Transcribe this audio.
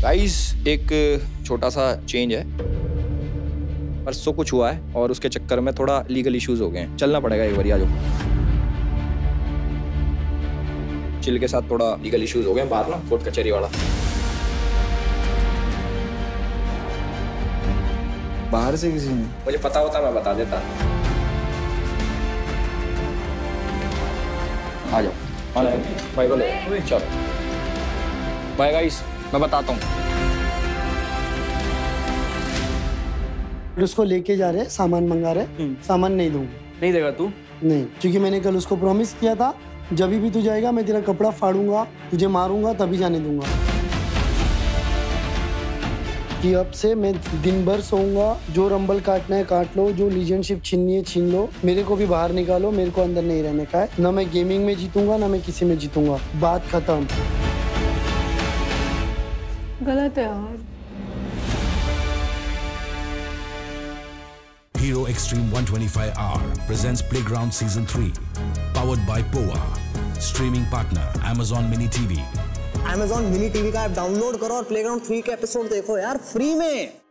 Guys एक छोटा सा चेंज है। परसों कुछ हुआ है और उसके चक्कर में थोड़ा लीगल इश्यूज हो गए हैं। चलना पड़ेगा एक बार, आ जाओ। चिल के साथ थोड़ा लीगल इश्यूज हो गए हैं बाहर ना, कोर्ट कचहरी वाला। बाहर से किसी ने? मुझे पता होता मैं बता देता। आ जाओ। बाय बोले चलो। बाय गाइस, मैं बताता हूँ। उसको लेके जा रहे हैं, सामान मंगा रहे, सामान नहीं दूंगा। नहीं देगा तू? नहीं, क्योंकि मैंने कल उसको प्रॉमिस किया था, जब भी तू जाएगा मैं तेरा कपड़ा फाड़ूंगा, तुझे मारूंगा, तभी जाने दूंगा। कि अब से मैं दिन भर सोऊंगा, जो रंबल काटना है काट लो, जो लीजेंडशिप छीननी है छीन लो, मेरे को भी बाहर निकालो, मेरे को अंदर नहीं रहने का है। ना मैं गेमिंग में जीतूंगा, ना मैं किसी में जीतूंगा। बात खत्म। गलत है यार। Hero Extreme 125R presents Playground Season 3, powered by POA. Streaming partner Amazon Mini TV. Amazon Mini TV का ऐप डाउनलोड करो और Playground 3 के एपिसोड देखो यार फ्री में।